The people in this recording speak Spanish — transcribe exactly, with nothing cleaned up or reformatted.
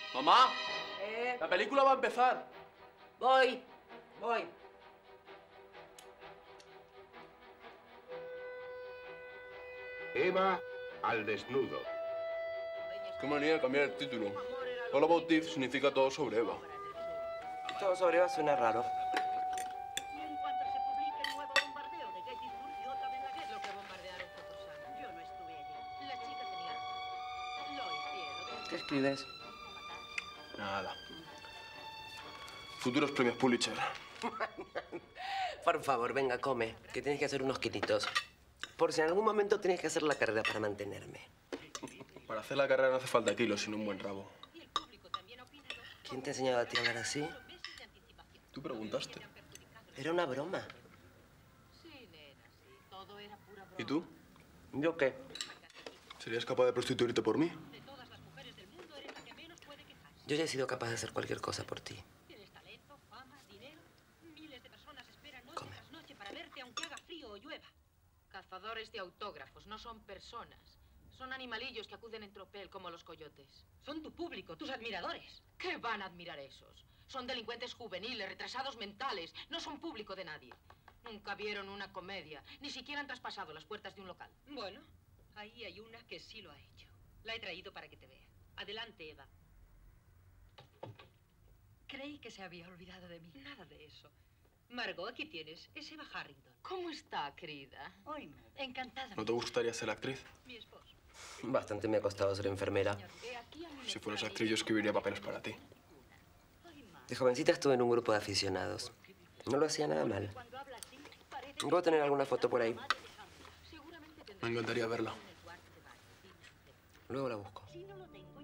Mamá, ¿Eh? la película va a empezar. Voy, voy. Eva al desnudo. Qué manía de cambiar el título. All About Eve significa todo sobre Eva. Todo sobre Eva suena raro. Y en cuanto se publique el nuevo bombardeo de Gettysburg, yo también la guerra. Lo que bombardearon fue Posada. Yo no estuve allí. La chica tenía razón. Lois, cielo. ¿Qué escribes? Nada. Futuros premios Pulitzer. Por favor, venga, come, que tienes que hacer unos kilitos. Por si en algún momento tienes que hacer la carrera para mantenerme. Para hacer la carrera no hace falta kilos, sino un buen rabo. ¿Quién te ha enseñado a ti a hablar así? Tú preguntaste. Era una broma. ¿Y tú? ¿Yo qué? ¿Serías capaz de prostituirte por mí? Yo ya he sido capaz de hacer cualquier cosa por ti. Tienes talento, fama, dinero. Miles de personas esperan noche Come. tras noche para verte aunque haga frío o llueva. Cazadores de autógrafos, no son personas. Son animalillos que acuden en tropel como los coyotes. Son tu público, tus admiradores. ¿Qué van a admirar esos? Son delincuentes juveniles, retrasados mentales. No son público de nadie. Nunca vieron una comedia. Ni siquiera han traspasado las puertas de un local. Bueno, ahí hay una que sí lo ha hecho. La he traído para que te vea. Adelante, Eva. Creí que se había olvidado de mí. Nada de eso. Margot, aquí tienes. Es Eva Harrington. ¿Cómo está, querida? Hoy, encantada. ¿No te gustaría ser actriz? Mi esposo. Bastante me ha costado ser enfermera. Si fueras actriz, yo escribiría papeles para ti. De jovencita estuve en un grupo de aficionados. No lo hacía nada mal. Puedo tener alguna foto por ahí. Me encantaría verla. Luego la busco. Si no lo tengo.